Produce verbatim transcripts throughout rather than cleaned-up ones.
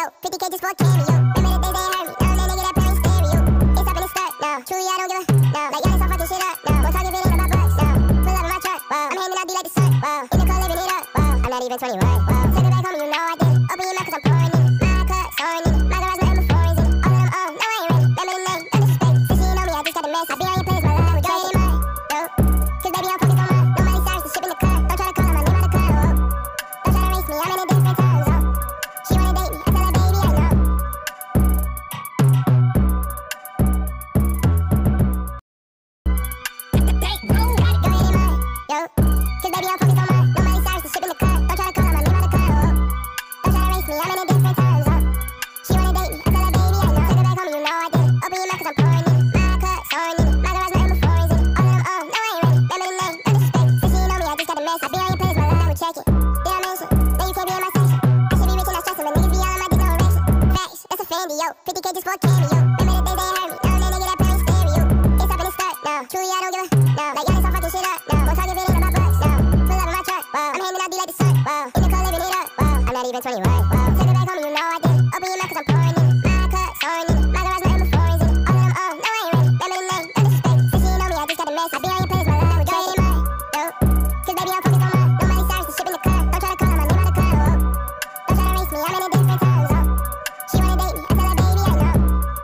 yo. fifty K just for a cameo. Remember the days they hurt me. Now that nigga that play stereo. It's up in the skirt, no. Truly, I don't give a no. Like, y'all so fucking shit up, no. Won't talk if it ain't about bucks, no. Pull up in my truck, whoa. I'm handing out D like the sun, whoa. In the club living it up, whoa. I'm not even twenty-one, whoa. Send it back home, you know I did it. Open your mouth cause I'm pouring in it. My cup, soaring in it. My garage, nothing but foreigns in it. All of them, oh, no, I ain't ready. Remember the name, no disrespect. Since you know me, I just got the mess. I be on your place, my love, with Dre in mine, yo. Cause baby, I'm focused on mine. No Miley Cyrus, the ship in the cut. Don't try to call on my name out the cut, oh. Don't try to race me, I'm in a different time zone. She wanna date me, I tell her, baby, I know. Yo, cause baby, I'm focused on mine. No Miley Cyrus, the ship in the cut. Don't try to call on my name out the cut, oh. Don't try to race me, I'm in a different time zone. She wanna date me, I tell her, baby, I know. Send it back home, you know I did it. Open your mouth cause I'm pouring in it. My cup, soaring in it. My garage, nothing but foreigns in it. All of them, oh, no, I ain't ready. Remember the name, no disrespect. Since you know me, I just got the mess. I be on your place, my love, we check it. Did I mention? Then you can't be in my section. I should be rich and not stressing, but niggas be all on my dick, no erection. Facts, that's a Fendi, yo. fifty K just for a cameo. Remember the days they hurt me. Now that nigga that play stereo. It's up in the skirt, no. Truly, I don't give a no. Like, y'all so fucking shit up, no. Won't talk if it ain't about bucks, no. Pull up in my truck, whoa. I'm handing out D like the sun, whoa. In the club living it up, whoa. I'm not even twenty-one, whoa. Send it back home, you know I did it. Open your mouth cause I'm pouring in it. My cup, soaring in it. My garage, nothing but foreigns in it. All of them, oh, no, I ain't ready. Remember the name, no disrespect. Since you know me, I just got the mess. I be on your place, my love, with Dre in mine, yo. Cause baby, I'm focused on mine. No Miley Cyrus, the ship in the cut. Don't try to call on my name out the cut, oh. Don't try to race me, I'm in a different time zone. She wanna date me, I tell her, baby, I know.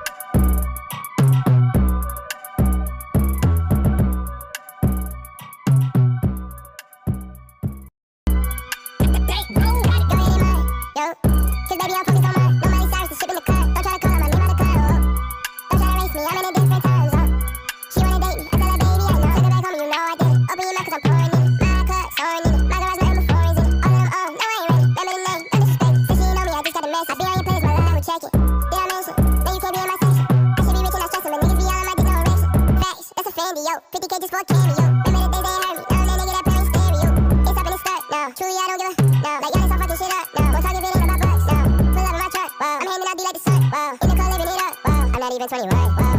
Yo, cause baby, I'm focused on mine. No Miley Cyrus, the ship in the cut. Don't try to call on my name out the cut, oh. Don't try to race me, I'm in a different time zone. She wanna date me, I tell her, baby, I know. Send it back home, you know I did it. Open your mouth cause I'm pouring in it. My cup, soaring in it. My garage, nothing but foreigns in it. All of them, oh, no, I ain't ready. Remember the name, no disrespect. Since you know me, I just got the mess. I be on your place, my love, we check it. Did I mention? Then you can't be in my section. I should be rich and not stressing, but niggas be all on my dick, no erection. Facts, that's a Fendi, yo. fifty K just for a cameo. Remember the days they hurt me. Now that nigga that play stereo. It's up in the skirt, no. Truly, I don't give a no. Like, y'all so fucking shit up, no. Won't talk if it ain't about bucks, no. Pull up in my truck, whoa. I'm handing out D like the sun, whoa. In the club living it up, whoa. I'm not even twenty-one, whoa.